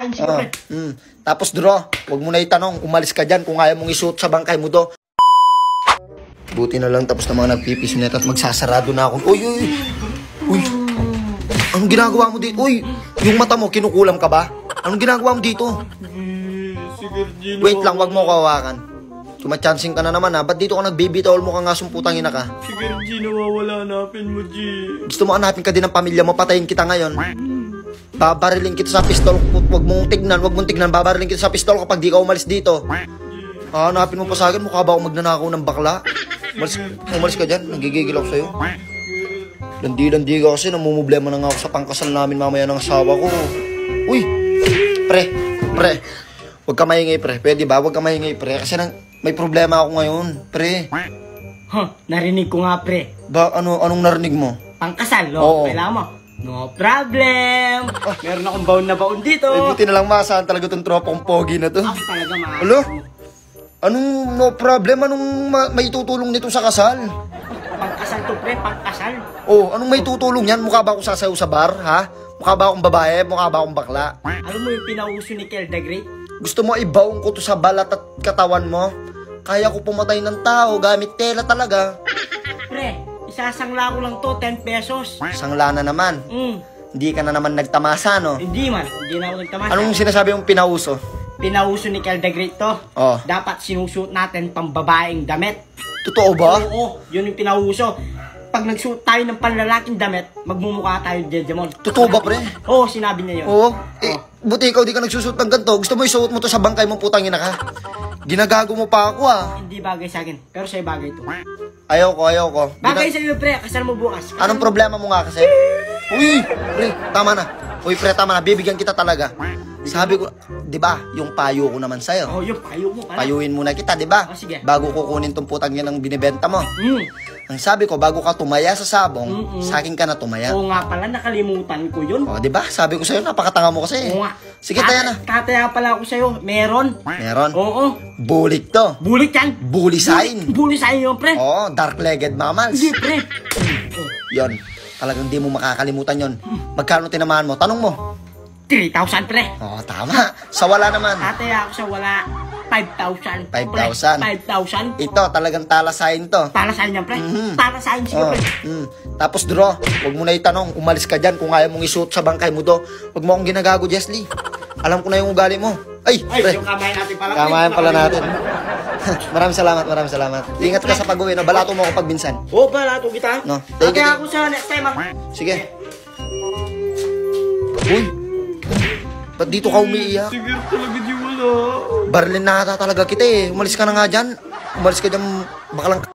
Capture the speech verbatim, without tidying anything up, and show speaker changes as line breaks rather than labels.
Ah, mm. Tapos draw, wag mo na itanong, umalis ka dyan kung ayaw mong isuot sa bangkay mo do. Buti na lang tapos na mga nagpipis net at magsasarado na ako. Uy, uy, uy. Anong ginagawa mo dito? Uy, yung mata mo, kinukulam ka ba? Anong ginagawa mo dito? Wait lang, wag mo kawakan. Tumachancing ka na naman ha. Ba't dito ka nagbibitaol mo ka nga sumputang ina ka?
Sige, G, nawawala, hanapin mo, G.
Gusto mo hanapin ka din ng pamilya mo, patayin kita ngayon. Babarilin kita sa pistol. Wag mong tignan, wag mong tignan. Babarilin kita sa pistol kapag di ka umalis dito. Ah, hanapin mo pa sa akin, mukha ba ako magnanakaw ng bakla? Umalis, umalis ka dyan, nagigigil ako sa'yo. Landi-landi ka kasi, namumblema na nga ako sa pangkasal namin mamaya ng asawa ko. Uy, pre, pre. Huwag ka maingay, pre. Pwede ba? Huwag ka maingay, pre. Kasi nang, may problema ako ngayon, pre.
Huh, narinig ko nga, pre.
Ba, ano, anong narinig mo?
Pangkasal, no?
Oo.
Kailangan mo. No problem. Oh, meron akong baon na baon dito.
Eh, buti na lang masaan talaga itong tropa kong pogi na to.
Ako talaga, mahal.
Alo? Anong no problem? Anong ma may tutulong nito sa kasal?
Pangkasal to, pre. Pangkasal.
Oh, anong may tutulong yan? Mukha ba ako sasayaw sa bar, ha? Mukha ba akong babae? Mukha ba akong bakla?
Alam mo yung pinauso ni Kel the Great?
Gusto mo ibaong ko to sa balat at katawan mo? Kaya ko pumatay ng tao gamit tela talaga.
Pre, isasangla ko lang to, ten pesos.
Sangla na naman.
Mm.
Hindi ka na naman nagtamasa, no?
Hindi man, hindi na ako nagtamasa.
Anong sinasabi mong pinauso?
Pinauso ni Kel the Great to.
Oh.
Dapat sinusuot natin pambabaeng damit.
Totoo ba?
Oo, yun yung pinauso. Pag nagsuot tayo ng panlalaking damit, magmumukha tayo Jejemon.
Totoo ba, pre?
Oo, sinabi niya yun.
Oo. Eh, buti ikaw di ka nagsusuot ng ganito. Gusto mo isuot mo to sa bangkay mo, putang ina ka. Ginagago mo pa ako, ah.
Hindi bagay sa akin, pero sa'yo bagay to.
Ayaw ko, ayaw ko.
Bagay
Gina-
sa'yo, pre. Kasal mo bukas. Kasal
Anong problema mo nga kasi? Uy, pre, tama na. Uy, pre, tama na. Bibigyan kita talaga. Sabi ko, di ba, yung payo ko naman sa'yo.
Oh, yung payo mo, pala.
Payuin muna kita, di ba?
Oh, sige.
Bago kukunin tong putang yan ang binibenta mo.
Mm.
Ang sabi ko, bago ka tumaya sa sabong,
Mm-mm.
sa akin ka na tumaya.
Oo nga pala, nakalimutan ko yun.
O, di ba? Sabi ko sa'yo, napakatanga mo kasi.
Oo nga.
Sige, taya na.
Tataya pala ako sa'yo. Meron.
Meron.
Oo.
Bulik to.
Bulit yan.
Bully sign.
Bully sign yun, pre.
Oo, dark-legged mammals.
Hindi, pre.
Yon. Talagang di mo makakalimutan yon. Magkano tinamaan mo? Tanong mo.
three thousand, pre.
Oo, tama. Sa wala naman.
Tataya ako sa wala. five thousand.
five thousand.
five thousand.
Ito, talagang talasain to.
Para saan yan, pre?
Mhm.
Para saan sige,
Oh,
pre?
mm. Tapos draw, huwag mo na itanong, umalis ka dyan kung ayaw mong isuot sa bangkay mo do. Huwag mo akong ginagago, Jesly. Alam ko na yung ugali mo. Ay,
Ay,
pre.
yung kamay natin pala.
Kamayan pala natin. Maraming salamat, maraming salamat. Ingat ka sa pag-uwi, no? Balato mo ako pag minsan.
Oo, pala ito kita.
No, thank you,
Tataya
thank
ako sa next time, ah.
Sige. Uy, ba't dito ka umiiyak?
Sige, talaga di wala.
Barilin na ata talaga kita eh. Umalis ka na nga dyan. Umalis ka dyan, baka lang